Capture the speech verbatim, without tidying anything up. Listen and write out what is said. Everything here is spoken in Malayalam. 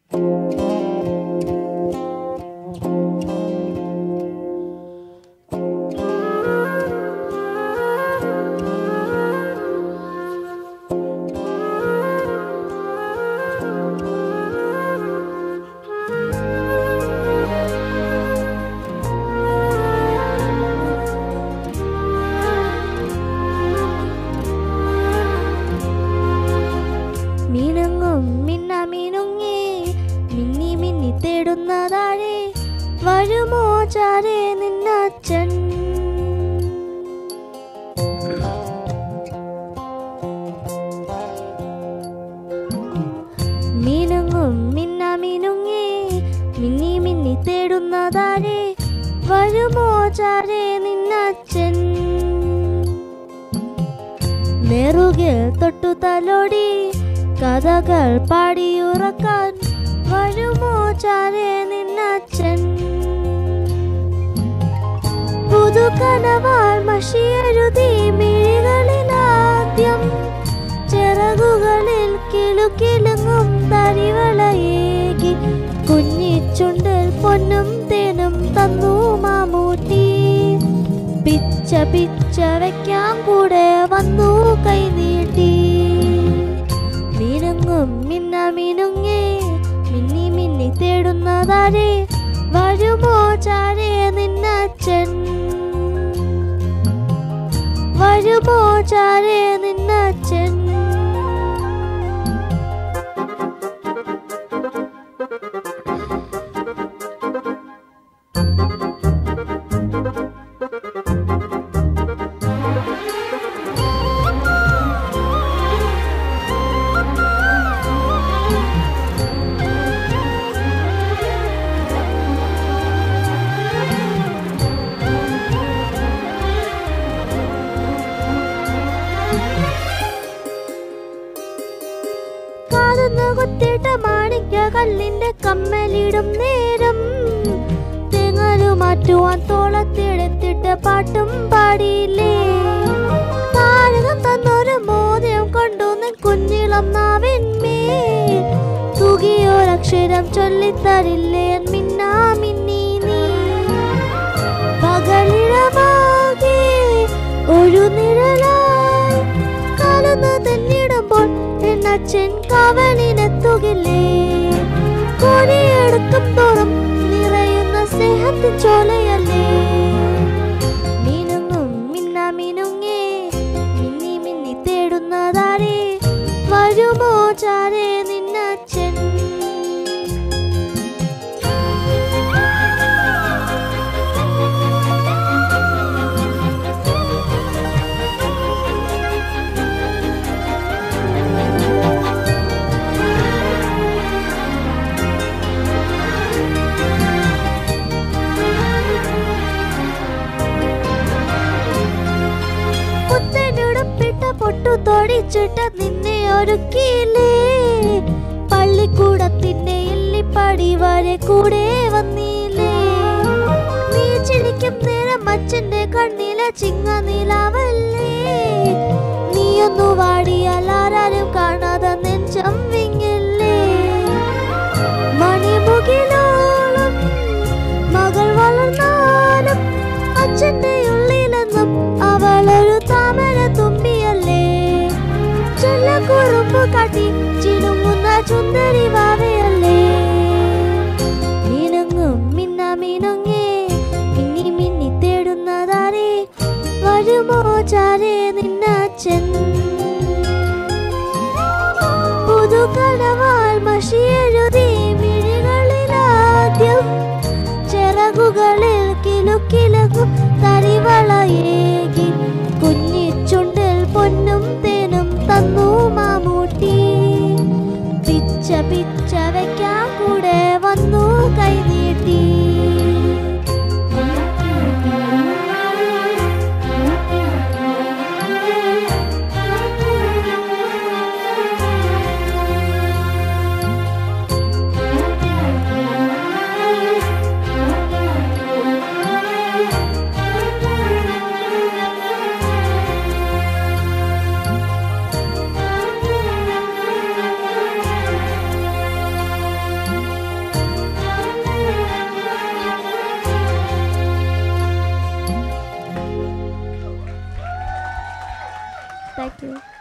വരുമോ ചാരേ നിന്നച്ഛൻ? മിനുങ്ങും മിന്ന മിനുങ്ങേ മിന്നി മിന്നി തേടുന്നതാരേ? വരുമോ ചാരേ നിന്നച്ഛൻ? നെറുകിൽ തൊട്ടു തലോടി കഥകൾ പാടിയുറക്കാൻ വരുമോ ചാരേ നിന്നച്ഛൻ? പുതുകനവാൽ മഷിയെഴുതി മിഴികളിലാദ്യം ചിറകുകളിൽ കിലുകിലുങ്ങും തരിവളയേകി കുഞ്ഞിച്ചുണ്ടിൽ പൊന്നും തേനും തന്നു മാമൂട്ടി. പിച്ച പിച്ച വയ്ക്കാൻ കൂടെ വന്നു കൈനീട്ടി. മിനുങ്ങും മിന്ന മിനുങ്ങേ മിന്നി മിന്നി തേടുന്നതാരേ? വരുമോ ചാരേ നിന്നച്ഛൻ? വരുമോ ചാരേ നിന്നച്ഛൻ? കൊത്തിട്ട മാണിക്ക കല്ലിന്റെ കമ്മലിടും നേരം തേങ്ങലു മാറ്റുവാൻ തോളത്തെടുത്തിട്ട് പാട്ടും പാടിയില്ലേ? താരകം തന്നൊരു മോതിരം കൊണ്ടു നിൻ കുഞ്ഞിളം നാവിന്മേൽ തുകിയൊരക്ഷരം ചൊല്ലിത്തരില്ലേ മിന്നാ മിന്നി നീ? പകലിടമാകെ ഒരു നിഴലായി കലർന്നു തെന്നിടുമ്പോൾ എന്നച്ഛൻ കാവലിനെത്തുകില്ലേ? കോരിയെടുക്കും തോറും നിറയുന്ന സ്നേഹത്തിൻ ചോലയല്ലേ? മിനുങ്ങും മിന്ന മിനുങ്ങേ മിന്നി മിന്നി തേടുന്നതാരേ? വരുമോ ചാരേ നിന്നച്ഛൻ? പൊട്ടു തൊടിച്ചിട്ട് നിന്നെ ഒരുക്കിയില്ലേ? പള്ളിക്കൂടത്തിന്റെ എല്ലിപ്പടി വരെ കൂടെ വന്നില്ലേ? നീ ചിരിക്കും നേരം അച്ഛന്റെ കണ്ണിലെ ചിങ്ങ നിലാവല്ലേ? നീയൊന്നു വാടിയാൽ ആരാരും കാണാതെ നെഞ്ചം വിങ്ങില്ലേ? മണിമുകിലോളം മകൾ വളർന്നാലും അച്ഛന്റെ ഉള്ളിലെന്നും അവളൊരു താമര തുമ്പിയല്ലേ? ചെല്ലക്കുറുമ്പ് കാട്ടി ചിനുങ്ങുന്ന ചുന്ദരി വാവയല്ലേ? മിനുങ്ങും മിന്ന മിനുങ്ങേ മിന്നി മിന്നി തേടുന്നതാരേ? വരുമോ ചാരേ നിന്നച്ഛൻ? പുതുകടവാൾ മഷിയെഴുതി മിഴികളിലാദ്യം ചിറകുകളിൽ കിലുക്കിലുങ്ങും തരിവളയേകി കുഞ്ഞിച്ചുണ്ടിൽ പൊന്നും തേനും തന്നു മാമൂട്ടി. പിച്ച പിച്ച വയ്ക്കാൻ കൂടെ വന്നു കൈനീട്ടി. Thank U.